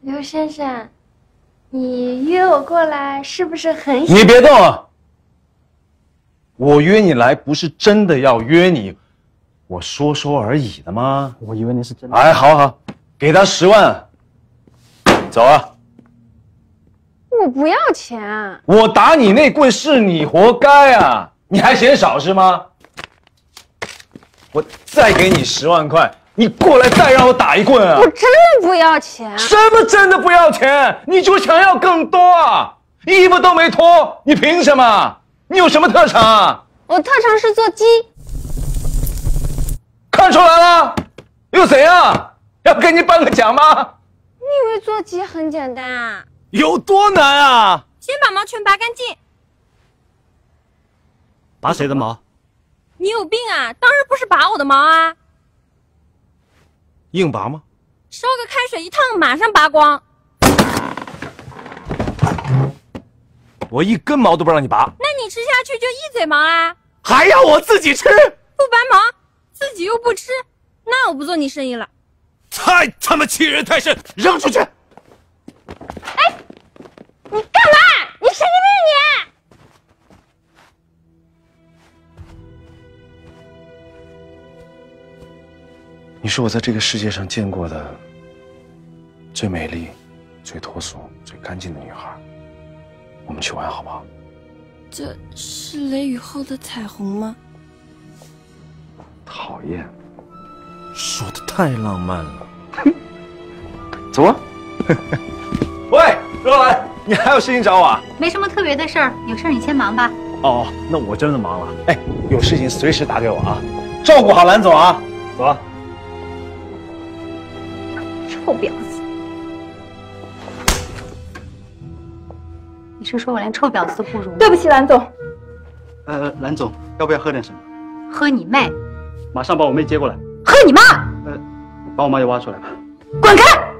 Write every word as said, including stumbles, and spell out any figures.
刘先生，你约我过来是不是很…… 你别动啊！我约你来不是真的要约你，我说说而已的吗？ 我以为你是真的。 哎，好好，给他十万，走啊！ 我不要钱。 我打你那棍是你活该啊！你还嫌少是吗？我再给你十万块，你过来再让我打一棍啊！ 我真的不要钱。 什么真的不要钱？你就想要更多啊？衣服都没脱，你凭什么？你有什么特长啊？ 我特长是做鸡。 看出来了？又怎样？要给你颁个奖吗？ 你以为做鸡很简单啊？ 有多难啊？ 先把毛全拔干净。 拔谁的毛？ 你有病啊！当然不是拔我的毛啊！ 硬拔吗？ 烧个开水一烫，马上拔光。 我一根毛都不让你拔。 那你吃下去就一嘴毛啊！ 还要我自己吃？ 不拔毛，自己又不吃，那我不做你生意了。 太他妈欺人太甚！扔出去！ 哎，你干嘛？你神经病你！ 你是我在这个世界上见过的最美丽、最脱俗、最干净的女孩。我们去玩好不好？ 这是雷雨后的彩虹吗？ 讨厌， 说的太浪漫了。 走啊！喂，若兰，你还有事情找我啊？ 没什么特别的事儿，有事儿你先忙吧。 哦，那我真的忙了。 哎，有事情随时打给我啊！照顾好蓝总啊！走啊！ 臭婊子！你是说我连臭婊子都不如？ 对不起，蓝总。 呃，蓝总，要不要喝点什么？ 喝你妹！ 马上把我妹接过来。 喝你妈！ 呃，把我妈也挖出来吧。 滚开！